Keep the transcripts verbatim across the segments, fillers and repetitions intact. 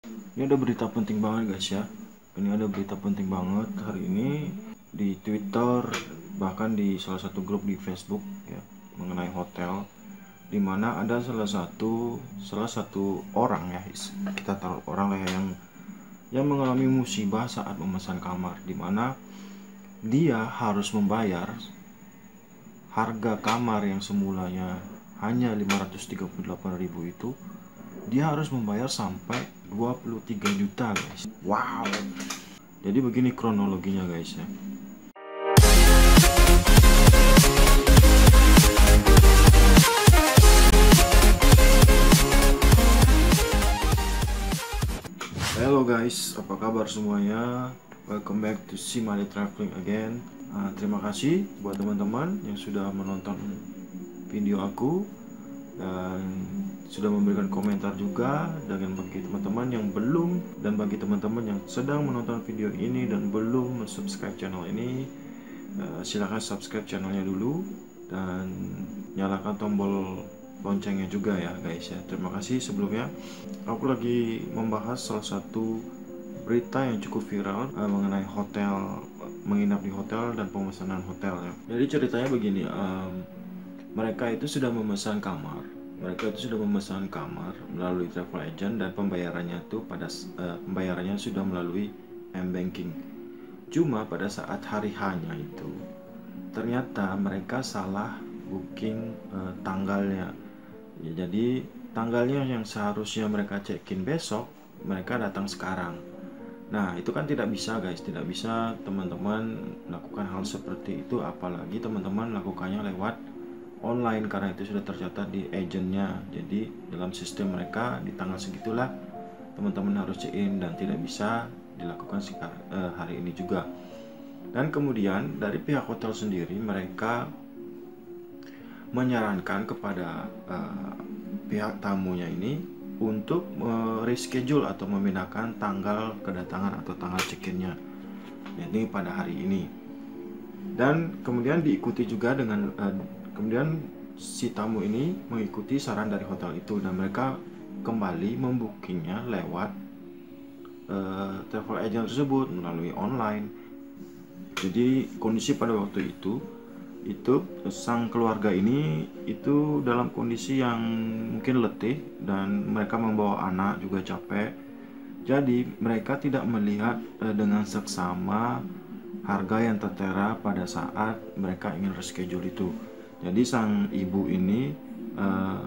Ini ada berita penting banget guys ya. Ini ada berita penting banget hari ini di Twitter, bahkan di salah satu grup di Facebook ya, mengenai hotel, dimana ada salah satu salah satu orang ya, kita taruh orang lah yang yang mengalami musibah saat memesan kamar, dimana dia harus membayar harga kamar yang semulanya hanya lima ratus tiga puluh delapan ribu itu, dia harus membayar sampai dua puluh tiga juta guys. Wow. Jadi begini kronologinya guys ya. Hello guys, apa kabar semuanya? Welcome back to Simali Traveling again. uh, Terima kasih buat teman-teman yang sudah menonton video aku dan sudah memberikan komentar juga. Dan bagi teman-teman yang belum dan bagi teman-teman yang sedang menonton video ini dan belum subscribe channel ini, uh, silahkan subscribe channelnya dulu dan nyalakan tombol loncengnya juga ya guys ya. Terima kasih sebelumnya. Aku lagi membahas salah satu berita yang cukup viral uh, mengenai hotel, menginap di hotel dan pemesanan hotel ya. Jadi ceritanya begini, um, mereka itu sudah memesan kamar, mereka itu sudah memesan kamar melalui travel agent dan pembayarannya itu pada uh, pembayarannya sudah melalui m-banking. Cuma pada saat hari H-nya itu ternyata mereka salah booking uh, tanggalnya. Ya, jadi tanggalnya yang seharusnya mereka check-in besok, mereka datang sekarang. Nah itu kan tidak bisa guys, tidak bisa teman-teman melakukan hal seperti itu, apalagi teman-teman melakukannya lewat online karena itu sudah tercatat di agentnya. Jadi dalam sistem mereka di tanggal segitulah teman-teman harus check-in dan tidak bisa dilakukan eh, hari ini juga. Dan kemudian dari pihak hotel sendiri mereka menyarankan kepada uh, pihak tamunya ini untuk uh, reschedule atau memindahkan tanggal kedatangan atau tanggal check-innya, jadi pada hari ini. Dan kemudian diikuti juga dengan uh, kemudian si tamu ini mengikuti saran dari hotel itu dan mereka kembali membookingnya lewat uh, travel agent tersebut melalui online. Jadi kondisi pada waktu itu itu sang keluarga ini itu dalam kondisi yang mungkin letih dan mereka membawa anak juga capek. Jadi mereka tidak melihat eh, dengan seksama harga yang tertera pada saat mereka ingin reschedule itu. Jadi sang ibu ini eh,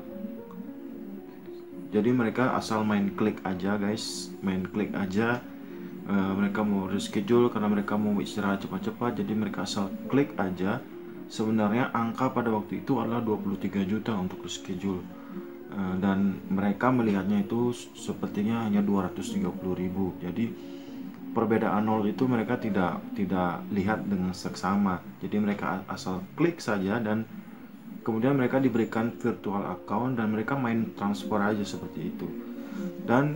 jadi mereka asal main klik aja guys, main klik aja. eh, mereka mau reschedule karena mereka mau istirahat cepat-cepat, jadi mereka asal klik aja. Sebenarnya angka pada waktu itu adalah dua puluh tiga juta untuk reschedule, uh, dan mereka melihatnya itu sepertinya hanya dua ratus tiga puluh ribu. Jadi perbedaan nol itu mereka tidak tidak lihat dengan seksama. Jadi mereka asal klik saja dan kemudian mereka diberikan virtual account dan mereka main transfer aja seperti itu. Dan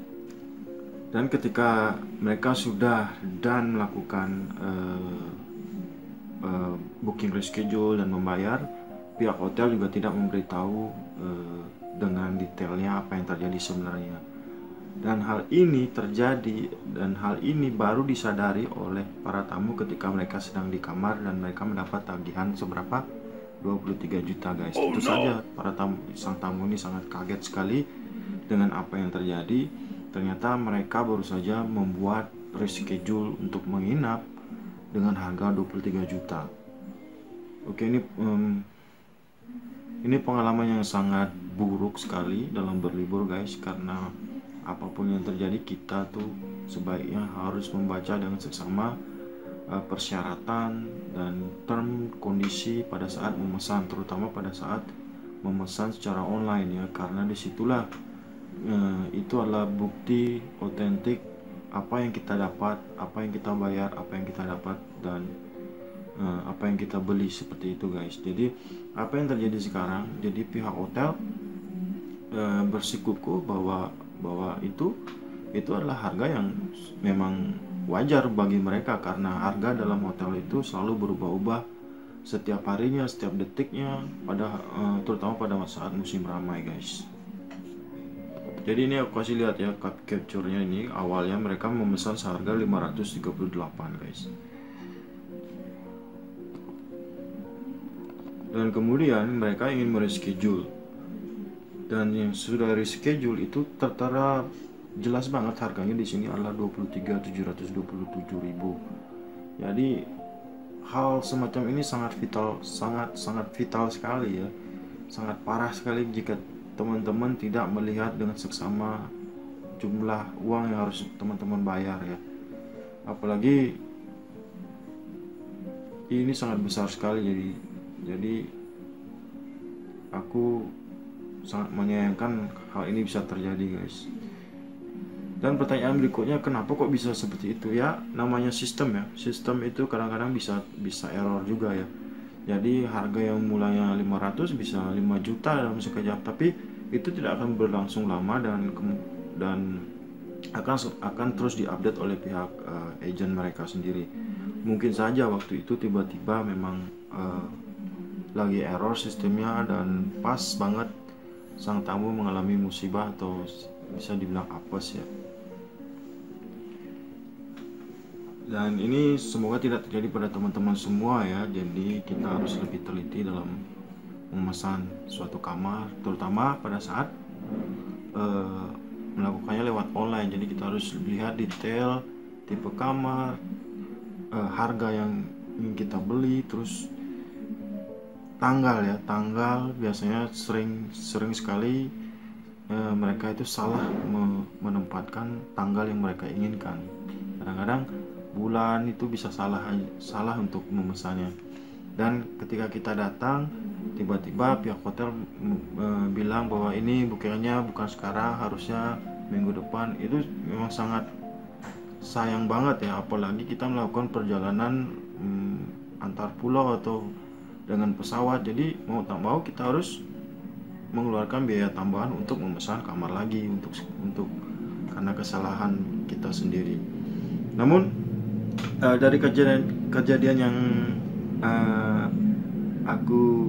dan ketika mereka sudah dan melakukan uh, Uh, booking reschedule dan membayar, pihak hotel juga tidak memberitahu uh, dengan detailnya apa yang terjadi sebenarnya. Dan hal ini terjadi dan hal ini baru disadari oleh para tamu ketika mereka sedang di kamar dan mereka mendapat tagihan seberapa dua puluh tiga juta guys. Oh, Itu no. saja para tamu, sang tamu ini sangat kaget sekali dengan apa yang terjadi. Ternyata mereka baru saja membuat reschedule untuk menginap dengan harga dua puluh tiga juta. Oke, ini um, ini pengalaman yang sangat buruk sekali dalam berlibur guys, karena apapun yang terjadi kita tuh sebaiknya harus membaca dengan seksama uh, persyaratan dan term kondisi pada saat memesan, terutama pada saat memesan secara online ya, karena disitulah uh, itu adalah bukti otentik apa yang kita dapat, apa yang kita bayar, apa yang kita dapat, dan uh, apa yang kita beli, seperti itu guys. Jadi apa yang terjadi sekarang, jadi pihak hotel uh, bersikukuh bahwa bahwa itu itu adalah harga yang memang wajar bagi mereka, karena harga dalam hotel itu selalu berubah-ubah setiap harinya, setiap detiknya, pada uh, terutama pada saat musim ramai guys. Jadi ini aku kasih lihat ya capture-nya. Ini awalnya mereka memesan seharga lima ratus tiga puluh delapan guys, dan kemudian mereka ingin mereschedule, dan yang sudah reschedule itu tertera jelas banget harganya di sini adalah dua puluh tiga ribu tujuh ratus dua puluh tujuh ribu. Jadi hal semacam ini sangat vital, sangat sangat vital sekali ya, sangat parah sekali jika teman-teman tidak melihat dengan seksama jumlah uang yang harus teman-teman bayar ya. Apalagi ini sangat besar sekali, jadi jadi aku sangat menyayangkan hal ini bisa terjadi guys. Dan pertanyaan berikutnya, kenapa kok bisa seperti itu ya? Namanya sistem ya, sistem itu kadang-kadang bisa bisa error juga ya. Jadi harga yang mulanya lima ratus bisa lima juta dalam sekejap, tapi itu tidak akan berlangsung lama dan dan akan akan terus diupdate oleh pihak uh, agent mereka sendiri. Mungkin saja waktu itu tiba-tiba memang uh, lagi error sistemnya dan pas banget sang tamu mengalami musibah atau bisa dibilang apes ya. Dan ini semoga tidak terjadi pada teman-teman semua ya. Jadi kita harus lebih teliti dalam memesan suatu kamar, terutama pada saat uh, melakukannya lewat online. Jadi kita harus lihat detail tipe kamar, uh, harga yang ingin kita beli, terus tanggal ya, tanggal biasanya sering sering sekali uh, mereka itu salah menempatkan tanggal yang mereka inginkan. Kadang-kadang bulan itu bisa salah salah untuk memesannya, dan ketika kita datang tiba-tiba pihak hotel e, bilang bahwa ini bookingnya bukan sekarang, harusnya minggu depan. Itu memang sangat sayang banget ya, apalagi kita melakukan perjalanan mm, antar pulau atau dengan pesawat. Jadi mau tak mau kita harus mengeluarkan biaya tambahan untuk memesan kamar lagi untuk untuk karena kesalahan kita sendiri. Namun Uh, dari kejadian kejadian yang uh, aku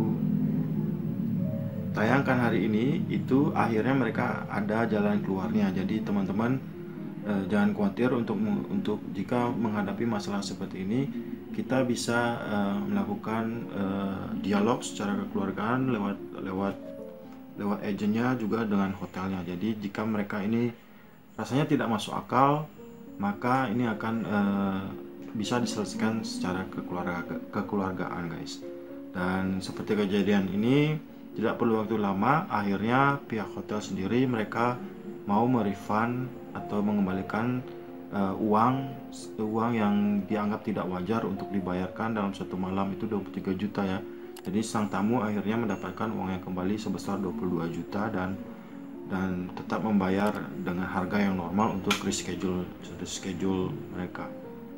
tayangkan hari ini, itu akhirnya mereka ada jalan keluarnya. Jadi teman-teman uh, jangan khawatir untuk untuk jika menghadapi masalah seperti ini, kita bisa uh, melakukan uh, dialog secara kekeluargaan lewat lewat lewat agennya juga dengan hotelnya. Jadi jika mereka ini rasanya tidak masuk akal, maka ini akan uh, bisa diselesaikan secara kekeluarga, kekeluargaan guys. Dan seperti kejadian ini tidak perlu waktu lama, akhirnya pihak hotel sendiri mereka mau merefund atau mengembalikan uh, uang uang yang dianggap tidak wajar untuk dibayarkan dalam satu malam, itu dua puluh tiga juta ya. Jadi sang tamu akhirnya mendapatkan uangnya kembali sebesar dua puluh dua juta dan dan tetap membayar dengan harga yang normal untuk reschedule schedule mereka.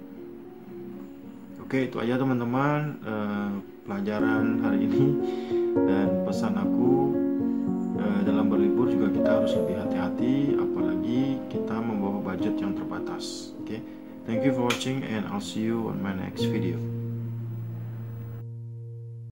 Oke, itu aja teman-teman uh, pelajaran hari ini, dan pesan aku uh, dalam berlibur juga kita harus lebih hati-hati, apalagi kita membawa budget yang terbatas. Oke, thank you for watching and I'll see you on my next video.